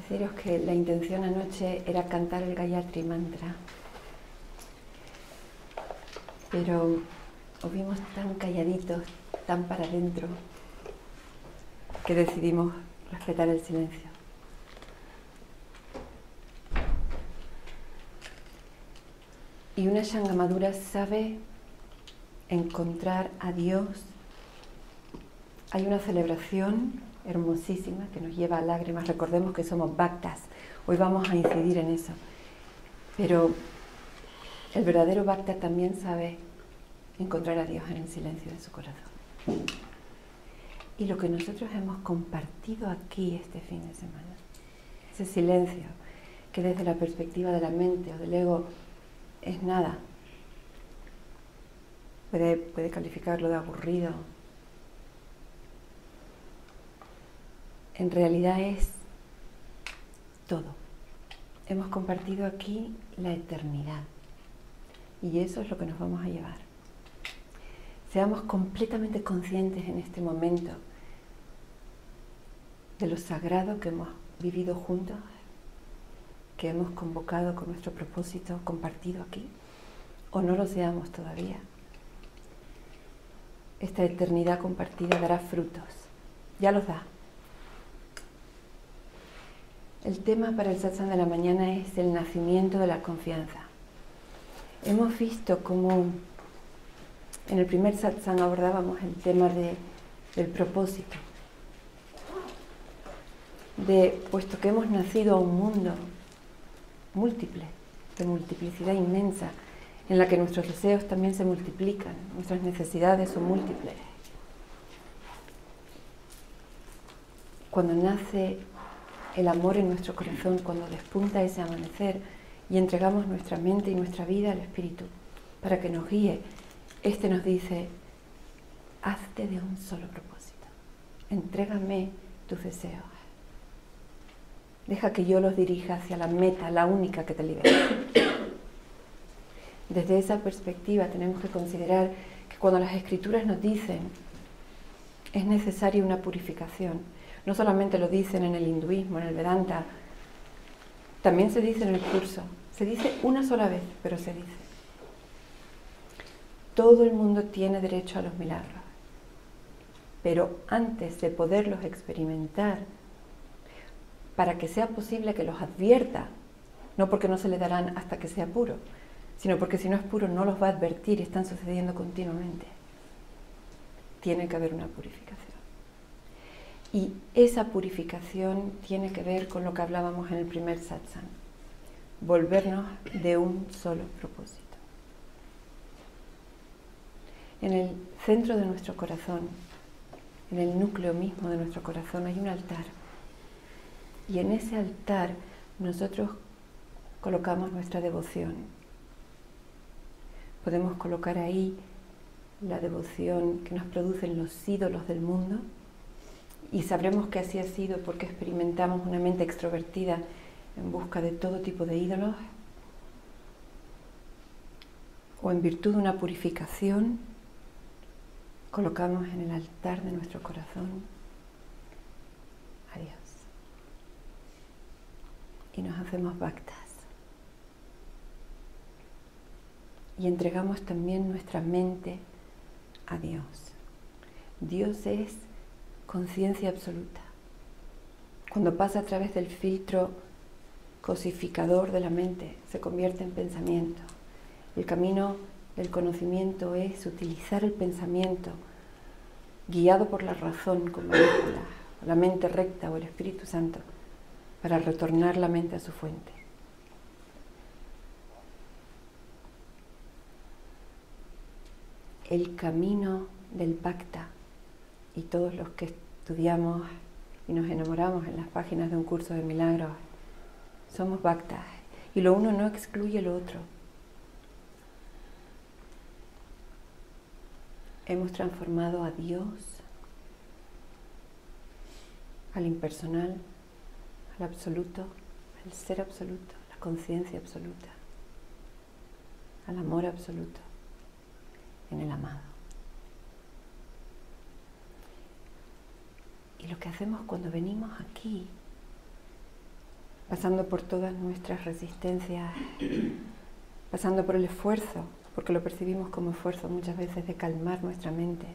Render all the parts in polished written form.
Deciros que la intención anoche era cantar el Gayatri Mantra, pero os vimos tan calladitos, tan para adentro, que decidimos respetar el silencio. Y una Shanga madura sabe encontrar a Dios. Hay una celebración hermosísima que nos lleva a lágrimas. Recordemos que somos bhaktas. Hoy vamos a incidir en eso. Pero el verdadero bhakta también sabe encontrar a Dios en el silencio de su corazón. Y lo que nosotros hemos compartido aquí este fin de semana, ese silencio que desde la perspectiva de la mente o del ego es nada, puede calificarlo de aburrido, en realidad es todo. Hemos compartido aquí la eternidad y eso es lo que nos vamos a llevar. Seamos completamente conscientes en este momento de lo sagrado que hemos vivido juntos, que hemos convocado con nuestro propósito compartido aquí, o no lo seamos todavía. Esta eternidad compartida dará frutos, ya los da. El tema para el satsang de la mañana es el nacimiento de la confianza. Hemos visto cómo en el primer satsang abordábamos el tema del propósito. Puesto que hemos nacido a un mundo múltiple, de multiplicidad inmensa, en la que nuestros deseos también se multiplican, nuestras necesidades son múltiples. Cuando nace el amor en nuestro corazón, cuando despunta ese amanecer y entregamos nuestra mente y nuestra vida al Espíritu para que nos guíe, este nos dice: hazte de un solo propósito, entrégame tus deseos, deja que yo los dirija hacia la meta, la única que te libera. Desde esa perspectiva tenemos que considerar que cuando las Escrituras nos dicen es necesaria una purificación, no solamente lo dicen en el hinduismo, en el Vedanta, también se dice en el curso, se dice una sola vez, pero se dice: todo el mundo tiene derecho a los milagros, pero antes de poderlos experimentar, para que sea posible que los advierta, no porque no se le darán hasta que sea puro, sino porque si no es puro no los va a advertir y están sucediendo continuamente. Tiene que haber una purificación. Y esa purificación tiene que ver con lo que hablábamos en el primer satsang, volvernos de un solo propósito. En el centro de nuestro corazón, en el núcleo mismo de nuestro corazón, hay un altar. Y en ese altar nosotros colocamos nuestra devoción. Podemos colocar ahí la devoción que nos producen los ídolos del mundo, y sabremos que así ha sido porque experimentamos una mente extrovertida en busca de todo tipo de ídolos, o en virtud de una purificación colocamos en el altar de nuestro corazón a Dios y nos hacemos bhaktas y entregamos también nuestra mente a Dios. Dios es conciencia absoluta. Cuando pasa a través del filtro cosificador de la mente, se convierte en pensamiento. El camino del conocimiento es utilizar el pensamiento guiado por la razón con mayúscula, la mente recta o el Espíritu Santo, para retornar la mente a su fuente. El camino del bhakta, y todos los que estudiamos y nos enamoramos en las páginas de un curso de milagros, somos bhaktas, y lo uno no excluye lo otro. Hemos transformado a Dios, al impersonal, al absoluto, al ser absoluto, la conciencia absoluta, al amor absoluto, en el amado. Y lo que hacemos cuando venimos aquí pasando por todas nuestras resistencias, pasando por el esfuerzo, porque lo percibimos como esfuerzo muchas veces de calmar nuestra mente,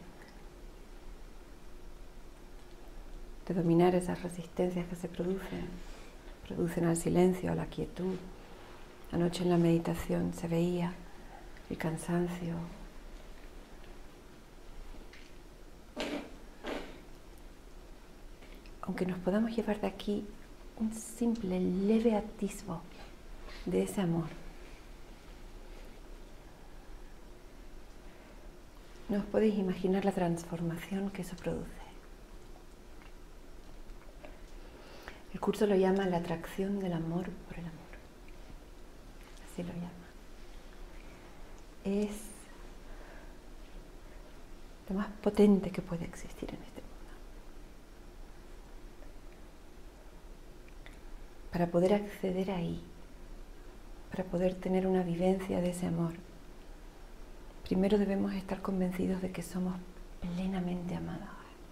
de dominar esas resistencias que se producen al silencio, a la quietud. Anoche en la meditación se veía el cansancio. Aunque nos podamos llevar de aquí un simple, leve atisbo de ese amor, no os podéis imaginar la transformación que eso produce. El curso lo llama la atracción del amor por el amor. Así lo llama. Es lo más potente que puede existir en este mundo. Para poder acceder ahí, para poder tener una vivencia de ese amor, primero debemos estar convencidos de que somos plenamente amados.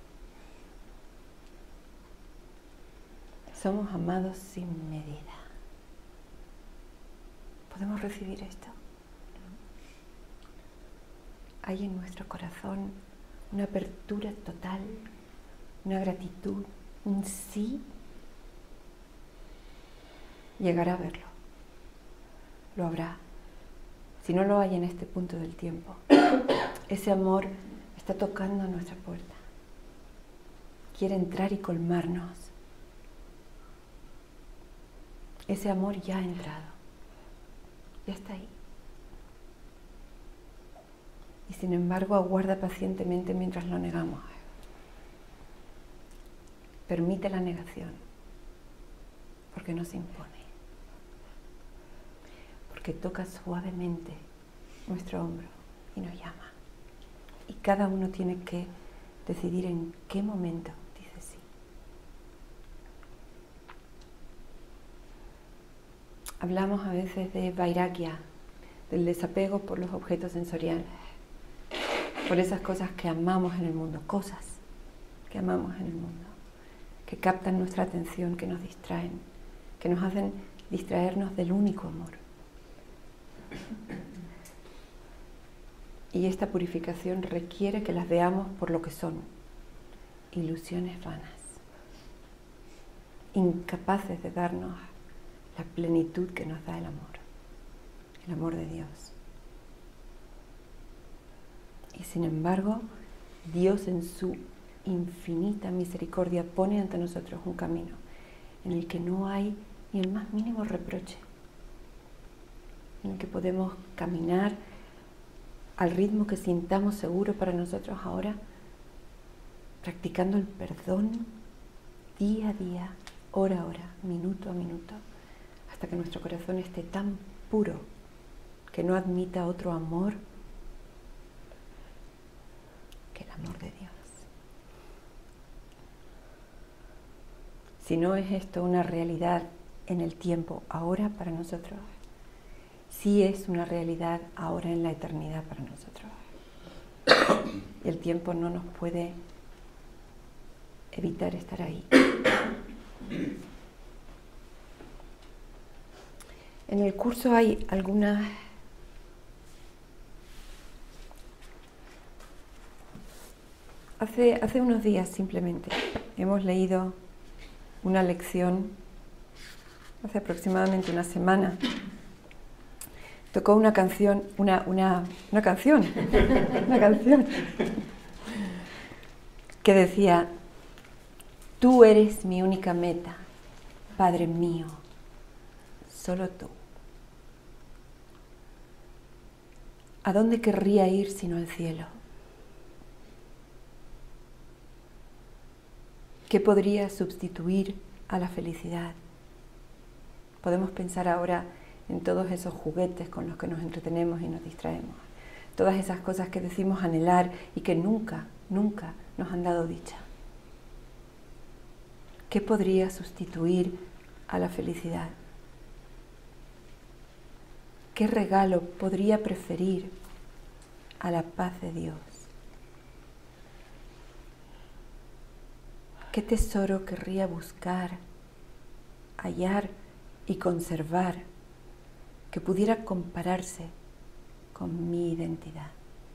Somos amados sin medida. ¿Podemos recibir esto? Hay en nuestro corazón una apertura total, una gratitud, un sí. Llegará a verlo. Lo habrá. Si no lo hay en este punto del tiempo, ese amor está tocando a nuestra puerta. Quiere entrar y colmarnos. Ese amor ya ha entrado. Ya está ahí. Y sin embargo aguarda pacientemente mientras lo negamos. Permite la negación, porque no se impone. Porque toca suavemente nuestro hombro y nos llama. Y cada uno tiene que decidir en qué momento dice sí. Hablamos a veces de vairagya, del desapego por los objetos sensoriales, por esas cosas que amamos en el mundo, cosas que amamos en el mundo, que captan nuestra atención, que nos distraen, que nos hacen distraernos del único amor. Y esta purificación requiere que las veamos por lo que son, ilusiones vanas, incapaces de darnos la plenitud que nos da el amor de Dios. Y sin embargo, Dios en su infinita misericordia pone ante nosotros un camino en el que no hay ni el más mínimo reproche, en el que podemos caminar al ritmo que sintamos seguro para nosotros ahora, practicando el perdón día a día, hora a hora, minuto a minuto, hasta que nuestro corazón esté tan puro que no admita otro amor que el amor de Dios. Si no es esto una realidad en el tiempo ahora para nosotros, sí es una realidad ahora en la eternidad para nosotros. Y el tiempo no nos puede evitar estar ahí. En el curso hay algunas Hace unos días simplemente hemos leído una lección, hace aproximadamente una semana. Tocó una canción, una canción que decía: tú eres mi única meta, Padre mío, solo tú. ¿A dónde querría ir sino al cielo? ¿Qué podría sustituir a la felicidad? Podemos pensar ahora en todos esos juguetes con los que nos entretenemos y nos distraemos. Todas esas cosas que decimos anhelar y que nunca, nunca nos han dado dicha. ¿Qué podría sustituir a la felicidad? ¿Qué regalo podría preferir a la paz de Dios? ¿Qué tesoro querría buscar, hallar y conservar, que pudiera compararse con mi identidad.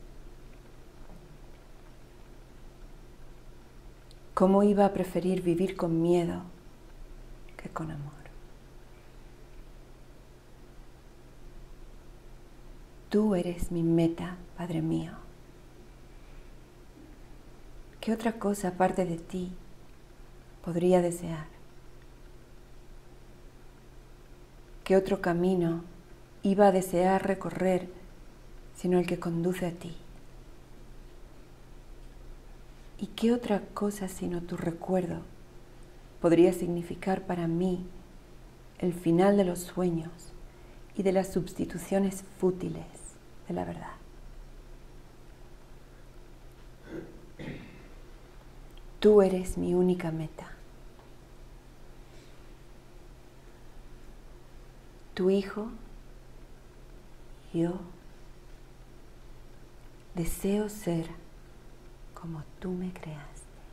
¿Cómo iba a preferir vivir con miedo que con amor? Tú eres mi meta, Padre mío. ¿Qué otra cosa aparte de ti podría desear? ¿Qué otro camino iba a desear recorrer sino el que conduce a ti? ¿Y qué otra cosa sino tu recuerdo podría significar para mí el final de los sueños y de las sustituciones fútiles de la verdad? Tú eres mi única meta. Tu Hijo, yo, deseo ser como tú me creaste.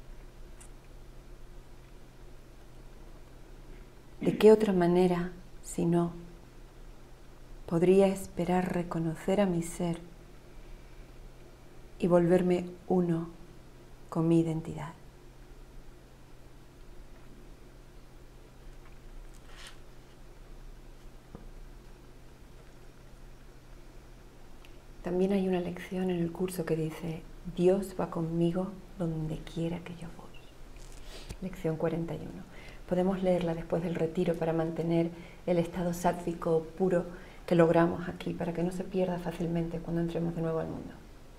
¿De qué otra manera, si no, podría esperar reconocer a mi ser y volverme uno con mi identidad? También hay una lección en el curso que dice: Dios va conmigo donde quiera que yo voy. Lección 41. Podemos leerla después del retiro para mantener el estado sátvico puro que logramos aquí, para que no se pierda fácilmente cuando entremos de nuevo al mundo.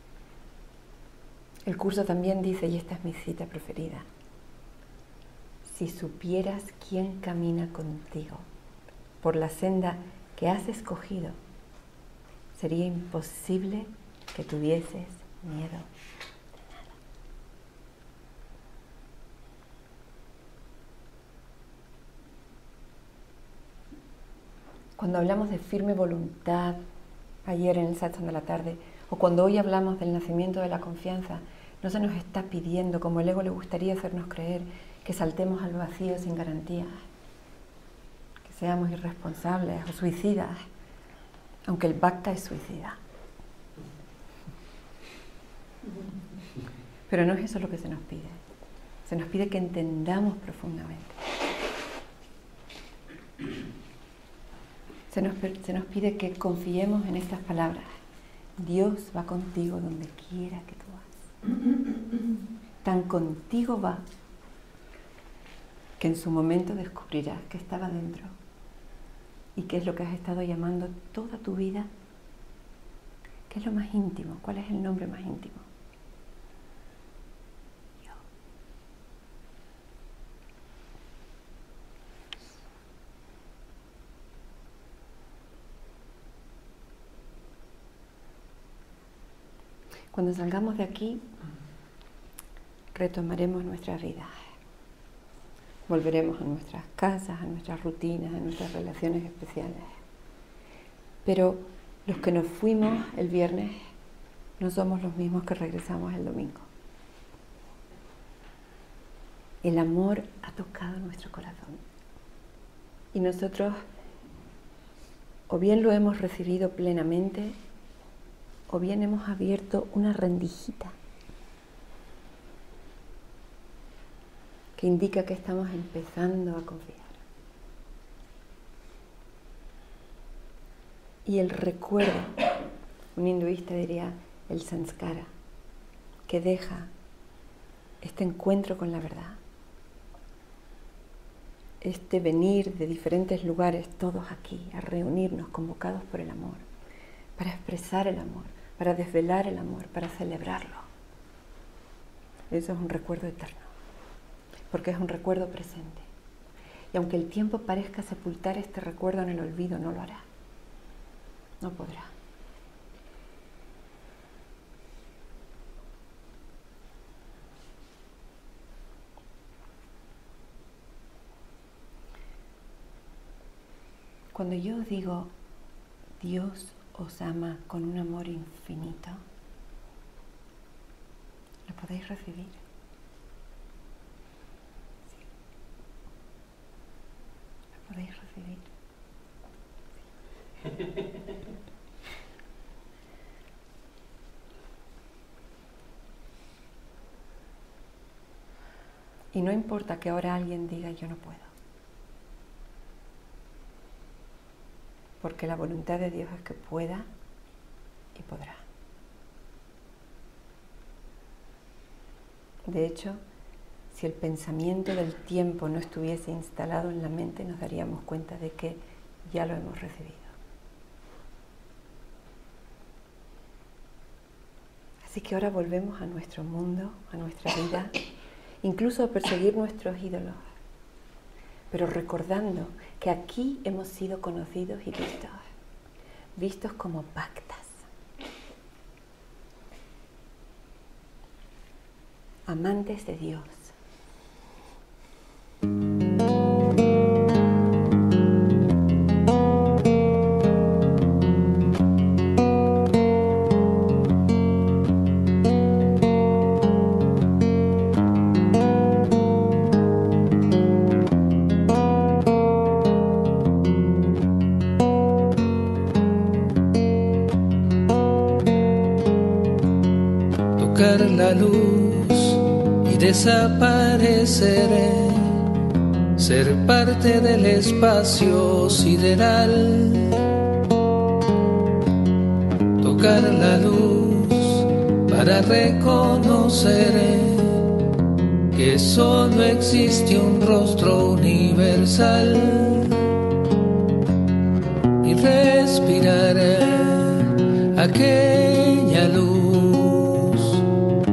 El curso también dice, y esta es mi cita preferida: si supieras quién camina contigo por la senda que has escogido, sería imposible que tuvieses miedo de nada. Cuando hablamos de firme voluntad, ayer en el satsang de la tarde, o cuando hoy hablamos del nacimiento de la confianza, no se nos está pidiendo, como el ego le gustaría hacernos creer, que saltemos al vacío sin garantías, que seamos irresponsables o suicidas, aunque el bhakta es suicida. Pero no es eso lo que se nos pide. Se nos pide que entendamos profundamente. Se nos pide que confiemos en estas palabras. Dios va contigo donde quiera que tú vas. Tan contigo va que en su momento descubrirás que estaba dentro y qué es lo que has estado llamando toda tu vida. ¿Qué es lo más íntimo? ¿Cuál es el nombre más íntimo? Yo. Cuando salgamos de aquí, retomaremos nuestra vida. Volveremos a nuestras casas, a nuestras rutinas, a nuestras relaciones especiales. Pero los que nos fuimos el viernes no somos los mismos que regresamos el domingo. El amor ha tocado nuestro corazón. Y nosotros o bien lo hemos recibido plenamente, o bien hemos abierto una rendijita que indica que estamos empezando a confiar. Y el recuerdo, un hinduista diría el samskara, que deja este encuentro con la verdad, este venir de diferentes lugares, todos aquí, a reunirnos, convocados por el amor, para expresar el amor, para desvelar el amor, para celebrarlo. Eso es un recuerdo eterno, porque es un recuerdo presente. Y aunque el tiempo parezca sepultar este recuerdo en el olvido, no lo hará. No podrá. Cuando yo digo, Dios os ama con un amor infinito, ¿lo podéis recibir? Sí. ¿Lo podéis recibir? Y no importa que ahora alguien diga yo no puedo. Porque la voluntad de Dios es que pueda y podrá. De hecho, si el pensamiento del tiempo no estuviese instalado en la mente, nos daríamos cuenta de que ya lo hemos recibido. Así que ahora volvemos a nuestro mundo, a nuestra vida, incluso a perseguir nuestros ídolos, pero recordando que aquí hemos sido conocidos y vistos como Bhaktas, amantes de Dios. Tocar la luz y desapareceré, ser parte del espacio sideral. Tocar la luz para reconocer que solo existe un rostro universal y respirar aquella luz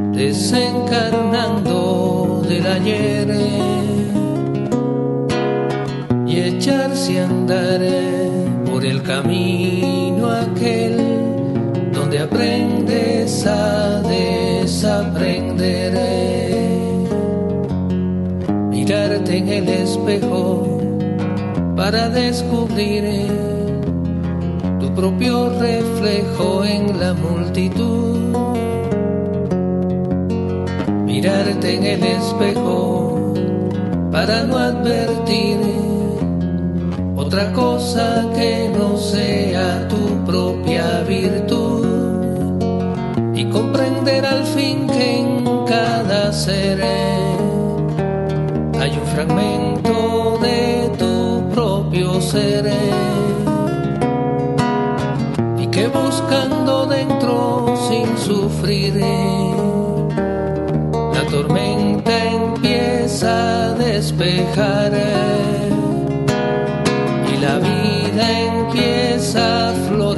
desencarnando del ayer y echarse a andar por el camino aquel donde aprendes a desaprender. Mirarte en el espejo para descubrir tu propio reflejo en la multitud. Mirarte en el espejo para no advertir otra cosa que no sea tu propia virtud y comprender al fin que en cada ser hay un fragmento de tu propio ser y que buscando dentro sin sufrir la tormenta empieza a despejar y la vida empieza a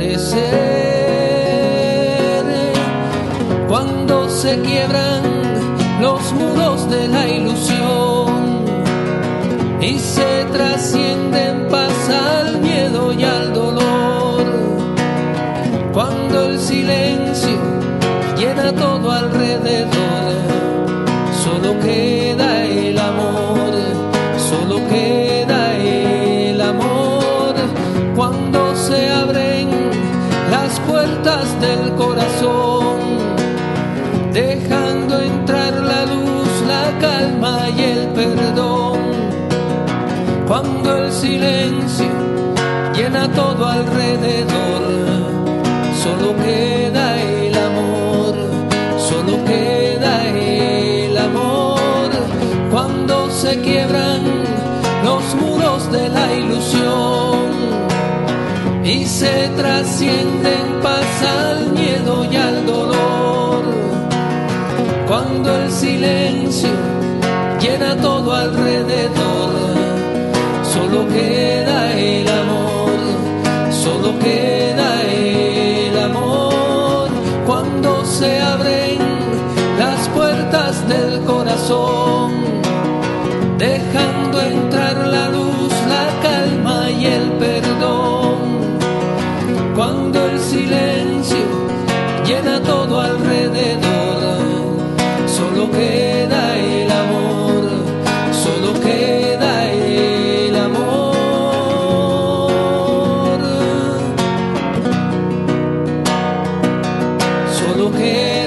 florecer. Cuando se quiebran los muros de la ilusión y se trasciende en paz al miedo y al dolor, cuando el silencio llena todo alrededor, solo queda el amor, solo queda el amor. Cuando se abren las puertas del corazón, dejando entrar la luz, la calma y el perdón. Cuando el silencio llena todo alrededor, solo queda el amor, solo queda el amor. Cuando se quiebran los muros de la ilusión y se trasciende en paz al miedo y al dolor, cuando el silencio llena todo alrededor, solo queda el amor, solo queda el amor. Cuando se abren las puertas del corazón, dejando entrar la luz, la calma y el perdón. Cuando el silencio llena todo alrededor, solo queda el amor, solo queda el amor, solo queda